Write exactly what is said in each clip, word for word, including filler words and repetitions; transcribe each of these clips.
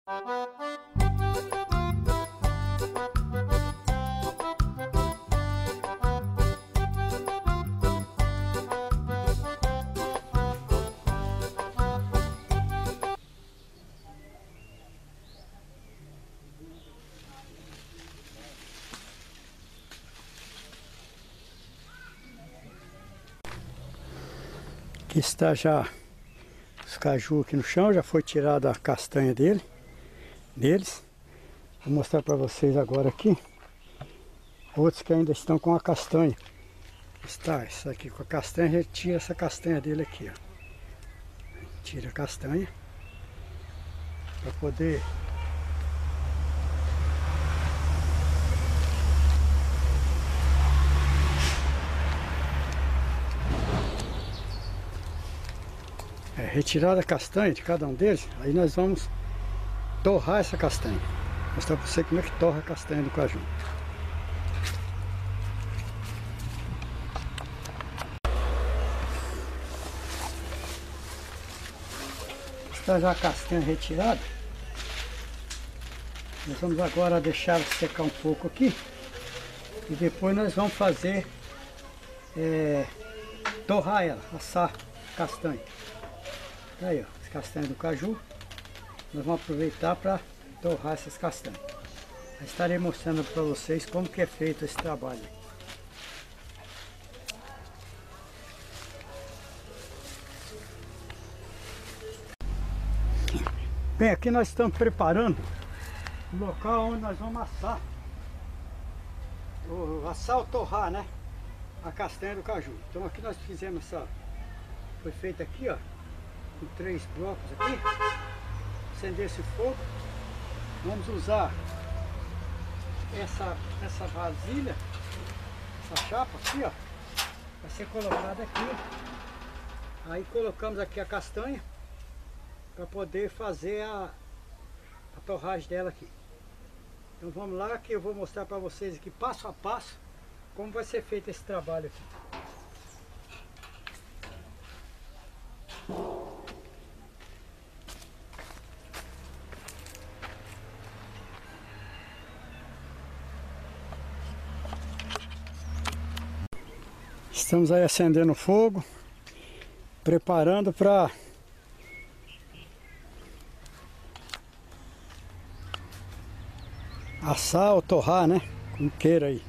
Aqui está já os caju aqui no chão, já foi tirada a castanha dele, deles. Vou mostrar para vocês agora aqui. Outros que ainda estão com a castanha. Está, isso aqui com a castanha, a gente tira essa castanha dele aqui, ó. Tira a castanha para poder é, retirar a castanha de cada um deles. Aí nós vamos torrar essa castanha. Vou mostrar para você como é que torra a castanha do caju. Está já a castanha retirada. Nós vamos agora deixar secar um pouco aqui. E depois nós vamos fazer é, torrar ela, assar a castanha. Aí, ó, as castanhas do caju. Nós vamos aproveitar para torrar essas castanhas. Eu estarei mostrando para vocês como que é feito esse trabalho. Bem, aqui nós estamos preparando o local onde nós vamos assar. O, assar ou torrar, né? A castanha do caju. Então aqui nós fizemos essa... Foi feito aqui, ó. Com três blocos aqui. Acender esse fogo. Vamos usar essa, essa vasilha, essa chapa aqui, ó, vai ser colocada aqui. Aí colocamos aqui a castanha para poder fazer a, a torragem dela aqui. Então vamos lá que eu vou mostrar para vocês aqui passo a passo como vai ser feito esse trabalho aqui. Estamos aí acendendo o fogo, preparando para assar ou torrar, né? Como queira aí.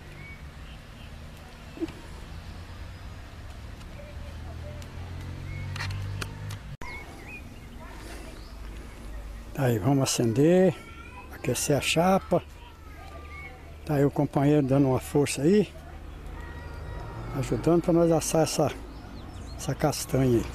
Aí vamos acender, aquecer a chapa. Tá aí o companheiro dando uma força aí, ajudando para nós assar essa, essa castanha aí.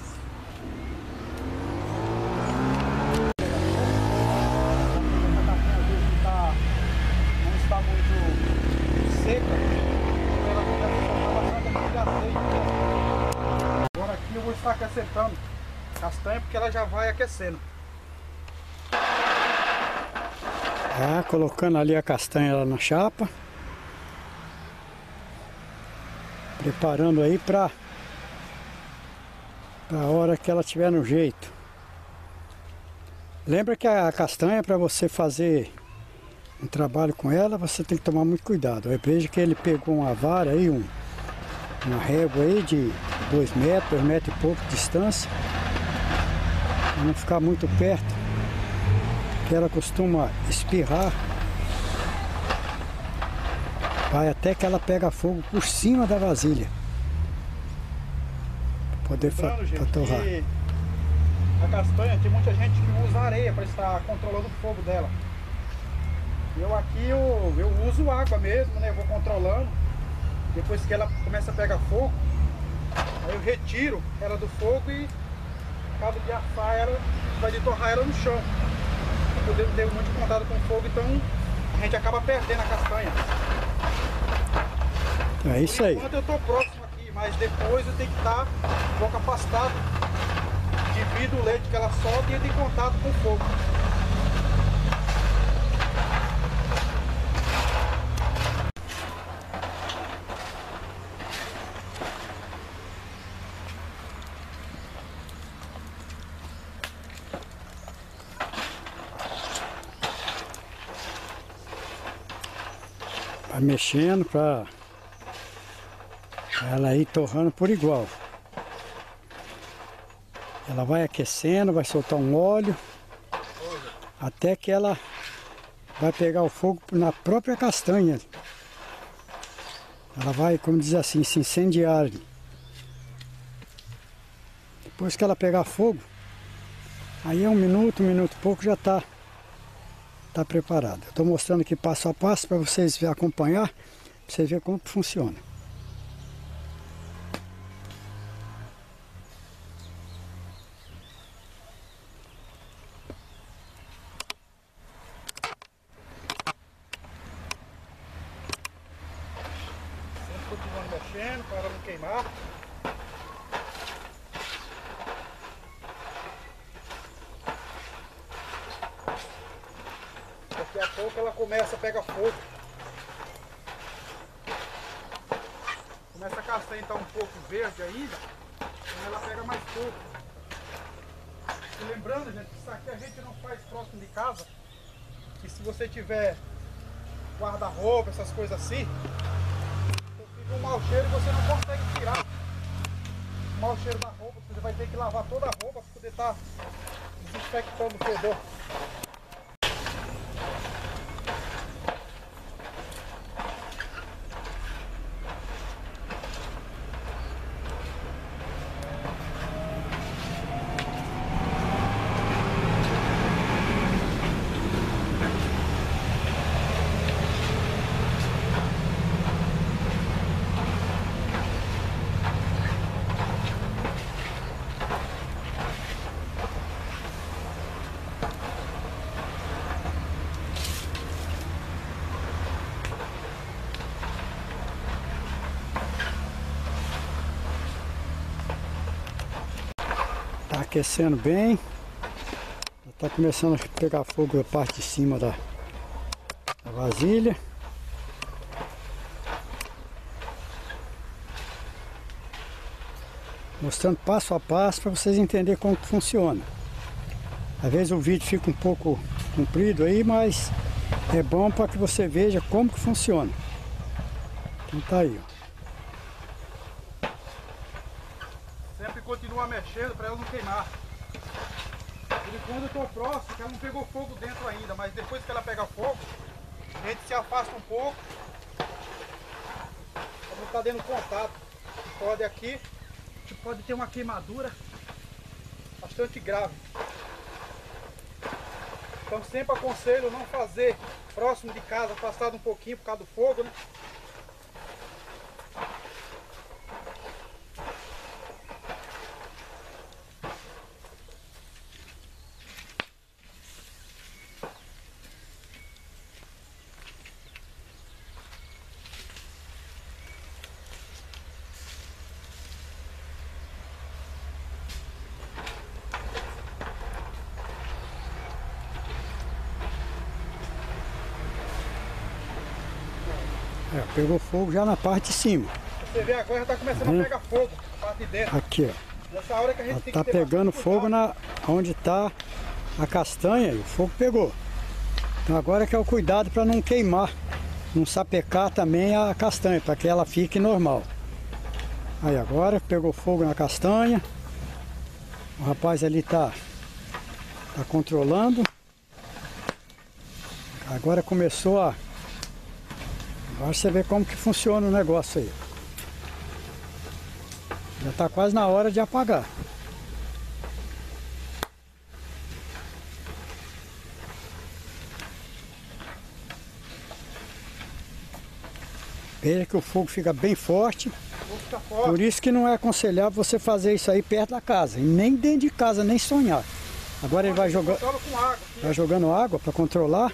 Não está muito seca, ela começa a bastante azeite. Agora aqui eu vou estar acrescentando castanha porque ela já vai aquecendo. Ah, colocando ali a castanha lá na chapa. Preparando aí para a hora que ela estiver no jeito. Lembra que a castanha, para você fazer um trabalho com ela, você tem que tomar muito cuidado. Eu vejo que ele pegou uma vara aí, um, uma régua aí de dois metros, dois metros e pouco de distância. Para não ficar muito perto, que ela costuma espirrar. Vai até que ela pega fogo por cima da vasilha. Para poder fa gente, torrar. A castanha, tem muita gente que usa areia para estar controlando o fogo dela. Eu aqui eu, eu uso água mesmo, né? Eu vou controlando. Depois que ela começa a pegar fogo, aí eu retiro ela do fogo e acabo de assar ela, vai de torrar ela no chão. Eu devo ter muito contato com fogo, então a gente acaba perdendo a castanha. É isso aí. Enquanto eu estou próximo aqui, mas depois eu tenho que estar um pouco afastado. Divido o leite que ela solta e entra em contato com o fogo. Vai mexendo para ela ir torrando por igual. Ela vai aquecendo, vai soltar um óleo, até que ela vai pegar o fogo na própria castanha. Ela vai, como diz assim, se incendiar. Depois que ela pegar fogo, aí é um minuto, um minuto e pouco já está tá preparada. Estou mostrando aqui passo a passo para vocês acompanhar, para vocês verem como funciona. Continuando mexendo para não queimar. Daqui a pouco ela começa a pegar fogo. Começa a castanha estar um pouco verde ainda, então ela pega mais fogo. E lembrando, gente, que isso aqui a gente não faz próximo de casa. Que se você tiver guarda-roupa, essas coisas assim, um mau cheiro e você não consegue tirar o mau cheiro da roupa. Você vai ter que lavar toda a roupa para poder estar desinfectando o fedor. Tá aquecendo bem. Já tá começando a pegar fogo a parte de cima da, da vasilha. Mostrando passo a passo para vocês entenderem como que funciona. Às vezes o vídeo fica um pouco comprido aí, mas é bom para que você veja como que funciona. Então tá aí, ó. Sempre continua mexendo para ela não queimar. E quando eu tô próximo, que ela não pegou fogo dentro ainda, mas depois que ela pega fogo, a gente se afasta um pouco, para não estar dando contato. Pode aqui, pode ter uma queimadura bastante grave. Então sempre aconselho não fazer próximo de casa, afastado um pouquinho por causa do fogo, né? É, pegou fogo já na parte de cima. Você vê agora já está começando uhum. a pegar fogo na parte de dentro. Aqui, ó. Nessa hora que a gente ela tem tá que ter pegando fogo na onde está a castanha e o fogo pegou. Então agora que é o cuidado para não queimar, não sapecar também a castanha, para que ela fique normal. Aí agora pegou fogo na castanha. O rapaz ali tá, tá controlando. Agora começou a... Agora você vê como que funciona o negócio aí. Já está quase na hora de apagar. Veja que o fogo fica bem forte. Fica forte. Por isso que não é aconselhável você fazer isso aí perto da casa. E nem dentro de casa, nem sonhar. Agora ele vai jogando, com água, vai jogando água para controlar.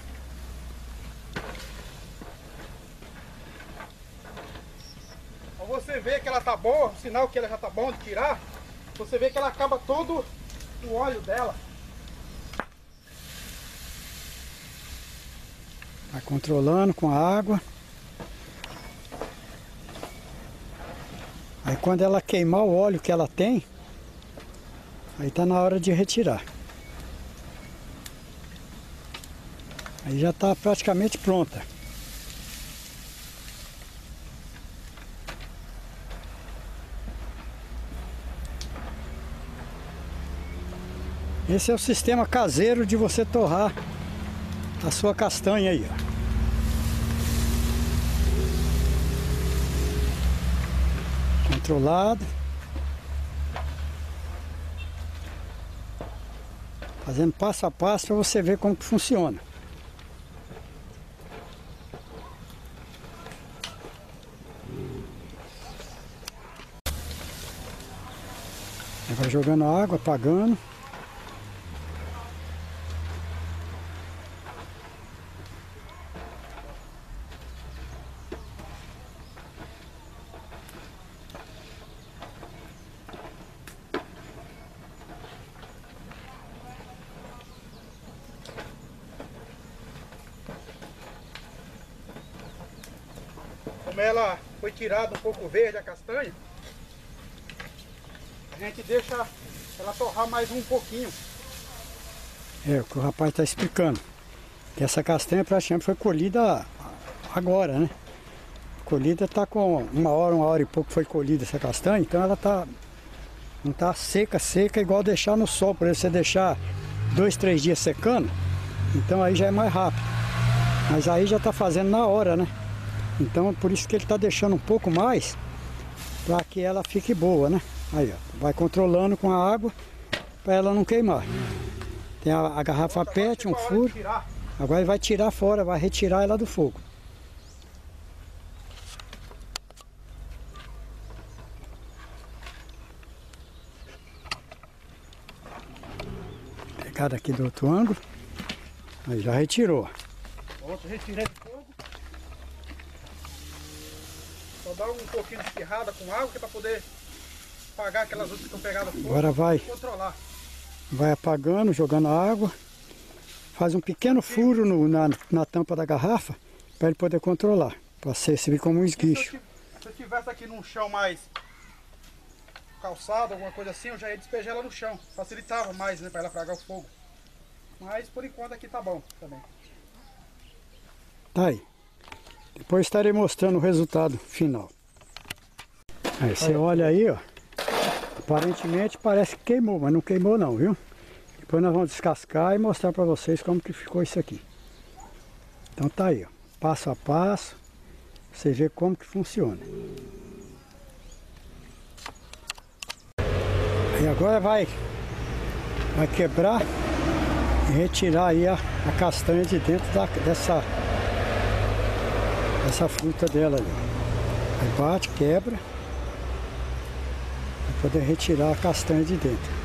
Você vê que ela tá boa, o sinal que ela já tá bom de tirar, você vê que ela acaba todo o óleo dela. Vai controlando com a água. Aí quando ela queimar o óleo que ela tem, aí tá na hora de retirar. Aí já tá praticamente pronta. Esse é o sistema caseiro de você torrar a sua castanha aí, ó. Controlado. Fazendo passo a passo para você ver como que funciona. Aí vai jogando água, apagando. Como ela foi tirada um pouco verde a castanha, a gente deixa ela torrar mais um pouquinho. É, o que o rapaz está explicando. Que essa castanha praticamente foi colhida agora, né? Colhida está com uma hora, uma hora e pouco foi colhida essa castanha, então ela tá, não está seca, seca igual deixar no sol. Por exemplo, você deixar dois, três dias secando, então aí já é mais rápido. Mas aí já está fazendo na hora, né? Então por isso que ele está deixando um pouco mais, para que ela fique boa, né? Aí, ó, vai controlando com a água para ela não queimar. Tem a, a garrafa pet, um furo. Agora ele vai tirar fora, vai retirar ela do fogo. Pegada aqui do outro ângulo. Aí já retirou. Outro retirei do fogo. Só dá um pouquinho de espirrada com água, que é para poder apagar aquelas outras que estão pegadas no fogo. Agora vai, controlar. Vai apagando, jogando água. Faz um pequeno furo no, na, na tampa da garrafa para ele poder controlar. Para servir como um esguicho. Se eu, se eu tivesse aqui num chão mais calçado, alguma coisa assim, eu já ia despejar ela no chão. Facilitava mais, né, para ela apagar o fogo. Mas por enquanto aqui tá bom também. Tá aí. Depois estarei mostrando o resultado final. Aí você olha aí, ó. Aparentemente parece que queimou, mas não queimou não, viu? Depois nós vamos descascar e mostrar para vocês como que ficou isso aqui. Então tá aí, ó. Passo a passo. Você vê como que funciona. E agora vai, vai quebrar e retirar aí a, a castanha de dentro da, dessa, dessa fruta dela ali. Aí bate, quebra. Para poder retirar a castanha de dentro.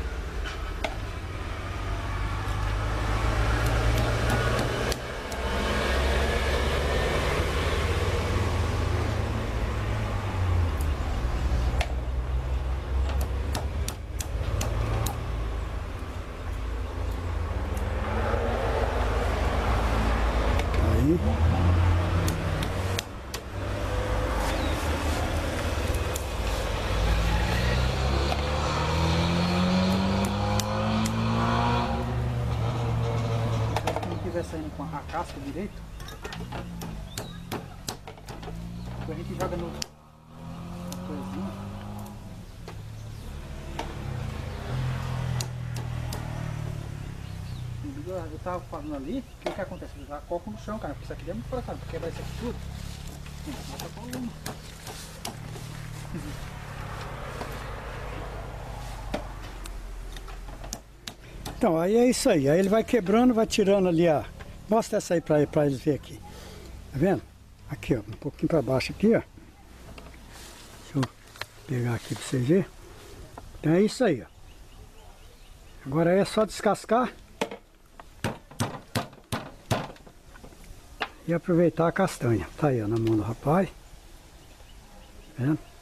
Aí. Saindo com a casca direito, a gente joga no coisinho. Eu tava falando ali, o que que acontece? Eu já coloco no chão, cara, porque isso aqui é muito pra cá, pra quebrar isso aqui tudo. Mata com uma. Então, aí é isso aí. Aí ele vai quebrando, vai tirando ali a... Mostra essa aí pra, pra eles verem aqui. Tá vendo? Aqui, ó. Um pouquinho pra baixo aqui, ó. Deixa eu pegar aqui pra vocês verem. Então é isso aí, ó. Agora é só descascar. E aproveitar a castanha. Tá aí, ó, na mão do rapaz. Tá vendo?